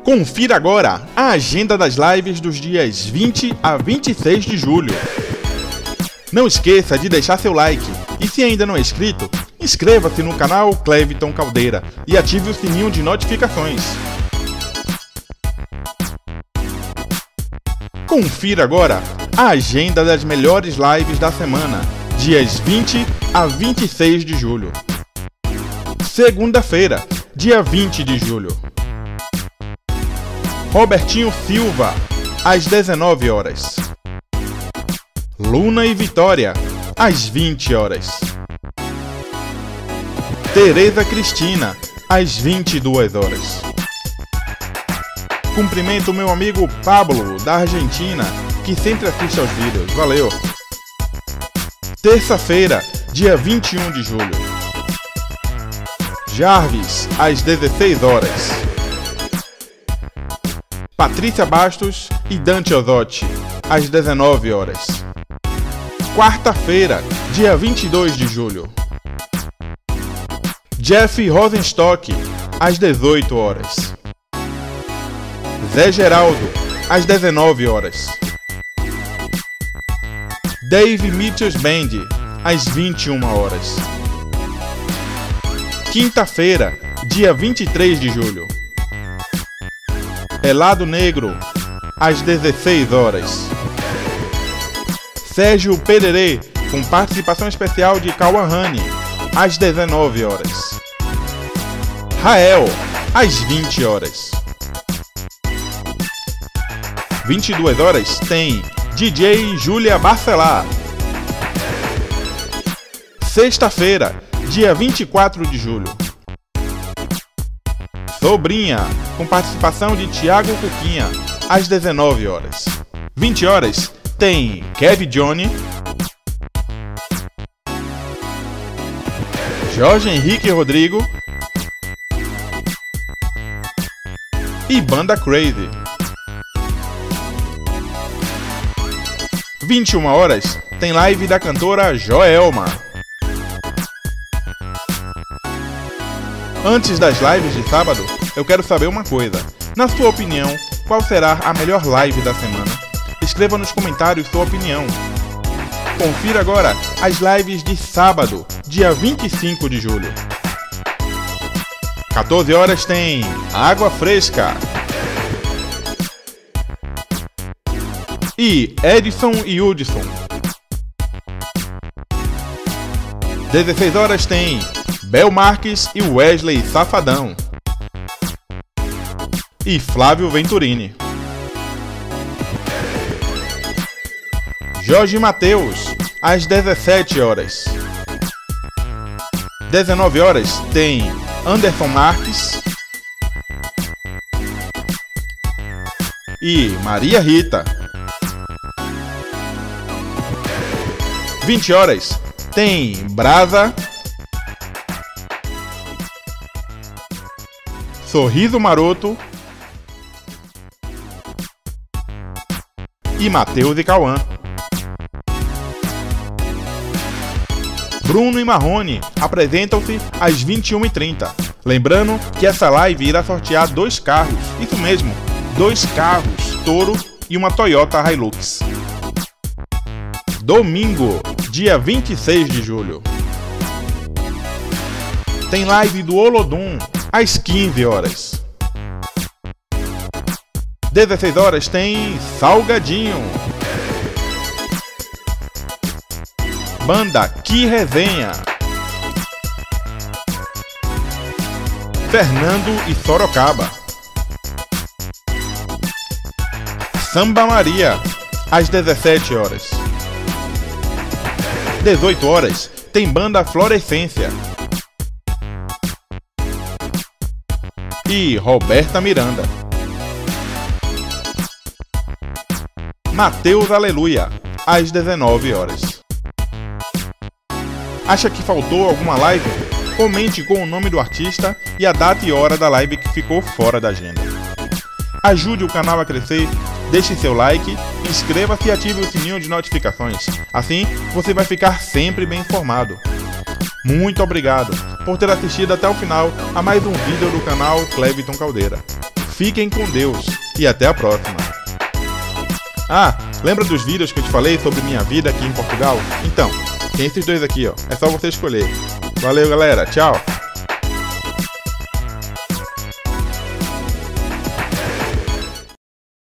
Confira agora a agenda das lives dos dias 20 a 26 de julho. Não esqueça de deixar seu like e, se ainda não é inscrito, inscreva-se no canal Cleviton Caldeira e ative o sininho de notificações. Confira agora a agenda das melhores lives da semana, dias 20 a 26 de julho. Segunda-feira, dia 20 de julho. Robertinho Silva, às 19 horas. Luna e Vitória, às 20 horas. Tereza Cristina, às 22 horas. Cumprimento meu amigo Pablo, da Argentina, que sempre assiste aos vídeos. Valeu! Terça-feira, dia 21 de julho. Jarvis, às 16 horas. Patrícia Bastos e Dante Osotti, às 19 horas. Quarta-feira, dia 22 de julho. Jeff Rosenstock, às 18 horas. Zé Geraldo, às 19 horas. Dave Mitchell's Band, às 21 horas. Quinta-feira, dia 23 de julho. Helado Negro, às 16 horas. Sérgio Pererê, com participação especial de Kawahani, às 19 horas. Rael, às 20 horas. 22 horas tem DJ Júlia Barcelar. Sexta-feira, dia 24 de julho. Sobrinha, com participação de Thiago Cuquinha, às 19 horas. 20 horas tem Kevin Johnny, Jorge Henrique Rodrigo e Banda Crazy. 21 horas tem live da cantora Joelma. Antes das lives de sábado, eu quero saber uma coisa. Na sua opinião, qual será a melhor live da semana? Escreva nos comentários sua opinião. Confira agora as lives de sábado, dia 25 de julho. 14 horas tem Água Fresca. E Edson e Hudson. 16 horas tem Bel Marques e Wesley Safadão. E Flávio Venturini. Jorge Mateus, às 17 horas. 19 horas tem Anderson Marques e Maria Rita. 20 horas tem Brasa, Sorriso Maroto e Matheus e Cauã. Bruno e Marrone apresentam-se às 21h30. Lembrando que essa live irá sortear 2 carros, isso mesmo, 2 carros Toro e uma Toyota Hilux. Domingo, dia 26 de julho. Tem live do Olodum às 15 horas. 16 horas tem Salgadinho. Banda Que Resenha. Fernando e Sorocaba. Samba Maria, às 17 horas. 18 horas tem Banda Florescência. E Roberta Miranda. Mateus Aleluia, às 19 horas. Acha que faltou alguma live? Comente com o nome do artista e a data e hora da live que ficou fora da agenda. Ajude o canal a crescer, deixe seu like, inscreva-se e ative o sininho de notificações. Assim, você vai ficar sempre bem informado. Muito obrigado por ter assistido até o final a mais um vídeo do canal Cleviton Caldeira. Fiquem com Deus e até a próxima. Ah, lembra dos vídeos que eu te falei sobre minha vida aqui em Portugal? Então, tem esses dois aqui, ó. É só você escolher. Valeu, galera. Tchau.